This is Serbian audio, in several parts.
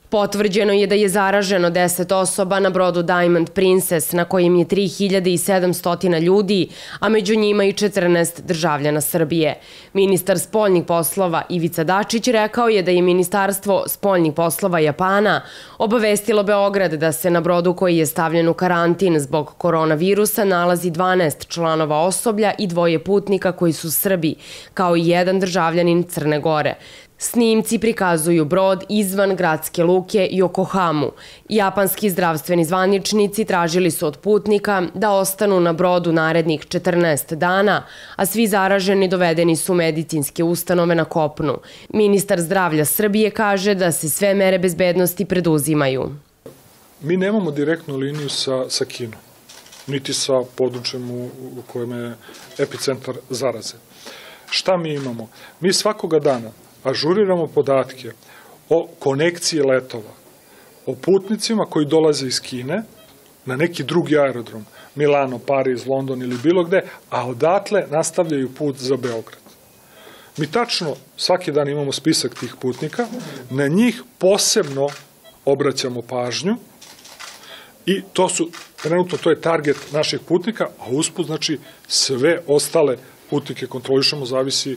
Potvrđeno je da je zaraženo 10 osoba na brodu Diamond Princess, na kojem je 3700 ljudi, a među njima i 14 državljana Srbije. Ministar spoljnih poslova Ivica Dačić rekao je da je Ministarstvo spoljnih poslova Japana obavestilo Beograd da se na brodu koji je stavljen u karantin zbog koronavirusa nalazi 12 članova osoblja i 2 putnika koji su Srbi, kao i 1 državljanin Crne Gore. Snimci prikazuju brod izvan gradske luke Yokohamu. Japanski zdravstveni zvaničnici tražili su od putnika da ostanu na brodu narednih 14 dana, a svi zaraženi dovedeni su u medicinske ustanove na kopnu. Ministar zdravlja Srbije kaže da se sve mere bezbednosti preduzimaju. Mi nemamo direktnu liniju sa Kinom, niti sa područjem u kojem je epicentar zaraze. Šta mi imamo? Mi svakoga dana ažuriramo podatke o konekciji letova, o putnicima koji dolaze iz Kine na neki drugi aerodrom, Milano, Pariz, London ili bilo gde, a odatle nastavljaju put za Beograd. Mi tačno svaki dan imamo spisak tih putnika, na njih posebno obraćamo pažnju i trenutno to je target naših putnika, a usput znači sve ostale putnike kontrolišemo, zavisi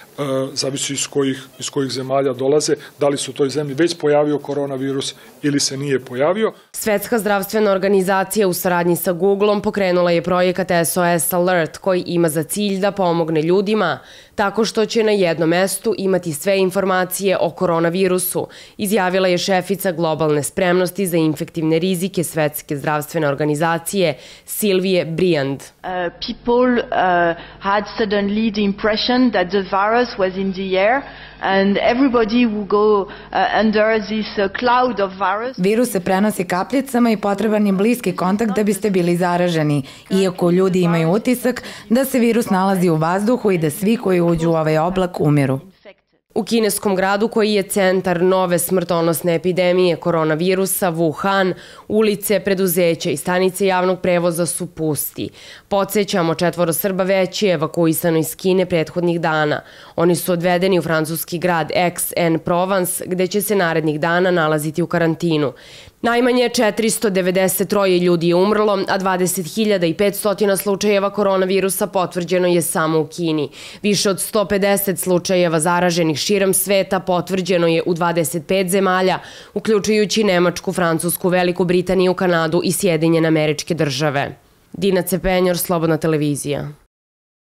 iz kojih zemalja dolaze, da li su u toj zemlji već pojavio koronavirus ili se nije pojavio. Svetska zdravstvena organizacija u saradnji sa Googlom pokrenula je projekat SOS Alert koji ima za cilj da pomogne ljudima tako što će na jednom mestu imati sve informacije o koronavirusu, izjavila je šefica globalne spremnosti za infektivne rizike Svetske zdravstvene organizacije Silvije Briand. People had suddenly the impression that the virus was in the air and everybody would go under this cloud of virus. Virus se prenosi kapljicama i potreban je bliski kontakt da biste bili zaraženi, iako ljudi imaju utisak da se virus nalazi u vazduhu i da svi koji uđu u ovaj oblak umiru. U kineskom gradu koji je centar nove smrtonosne epidemije koronavirusa, Wuhan, ulice, preduzeća i stanice javnog prevoza su pusti. Podsjećamo, 4 Srba već je evakuisano iz Kine prethodnih dana. Oni su odvedeni u francuski grad Aix-en-Provence, gde će se narednih dana nalaziti u karantinu. Najmanje 493 ljudi je umrlo, a 20.500 slučajeva koronavirusa potvrđeno je samo u Kini. Više od 150 slučajeva zaraženih širom sveta potvrđeno je u 25 zemalja, uključujući Nemačku, Francusku, Veliku Britaniju, Kanadu i Sjedinjene Američke Države. Dina Cepenjor, Slobodna televizija.